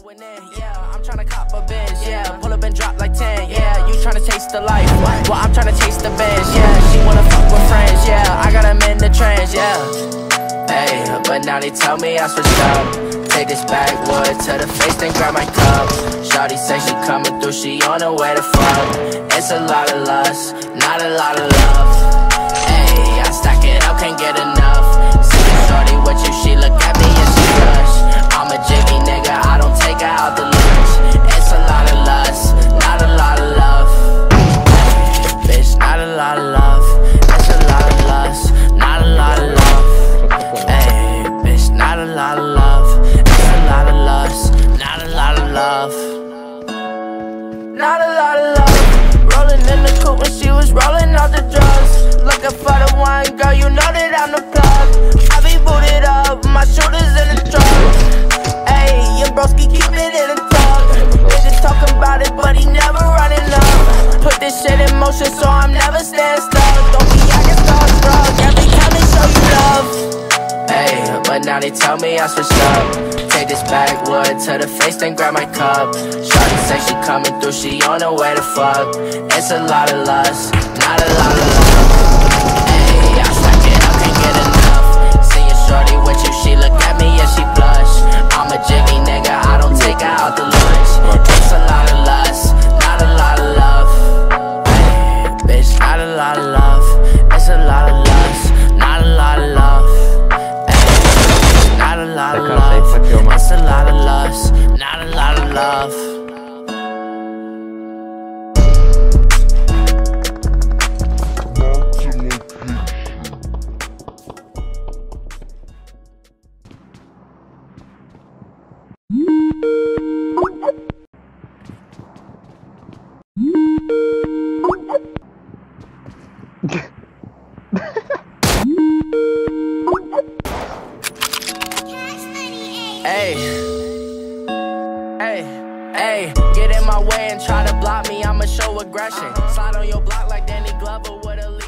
going in, yeah. I'm tryna cop a Benz, yeah. Pull up and drop like 10, yeah. You tryna taste the life, well, I'm tryna taste the Benz, yeah. She wanna fuck with friends, yeah. I got them in the trends, yeah. Hey, but now they tell me I switched up. Take this backwood to the face, then grab my cup. Shawty say she coming through, she on her way to fuck. It's a lot of lust, not a lot of love. Hey, I stack it up, can't get enough. See shorty with you, she look at me and she blush. I'm a jiggy nigga, I don't take her out the lunch. It's a lot of lust, not a lot of love. Bitch, not a lot of love. It's a lot of lust, not a lot of love. Hey, bitch, not a lot of love. It's a lot of lust, not a lot of love. Not a lot of love. Rolling in the coupe when she was rolling out the drugs. Looking for the one, girl, you know that I'm the plug. I be booted up, my shooters in the truck. Ayy, your broski keep it in the tug. Niggas talking about it, but he never running up. Put this shit in motion, so I'm never staying stuck. Don't be acting starstruck, every time they show you love. Ayy, but now they tell me I switched up. Take this backwood to the face, then grab my cup. Shawty say she coming through, she on her way to fuck. It's a lot of lust, not a lot of love. Ayy, I stack it up, can't get enough. Seeing shorty with you, she look at me and she blush. I'm a jiggy nigga, I don't take her out the lunch. It's a lot of lust, not a lot of love. Ayy, bitch, not a lot of love. It's a lot of lust, not a lot of love. Ayy, not a lot of love. It's a lot of lust, not a lot of love. Hey, hey, hey, get in my way and try to block me, I'ma show aggression. Slide on your block like Danny Glover with a lead.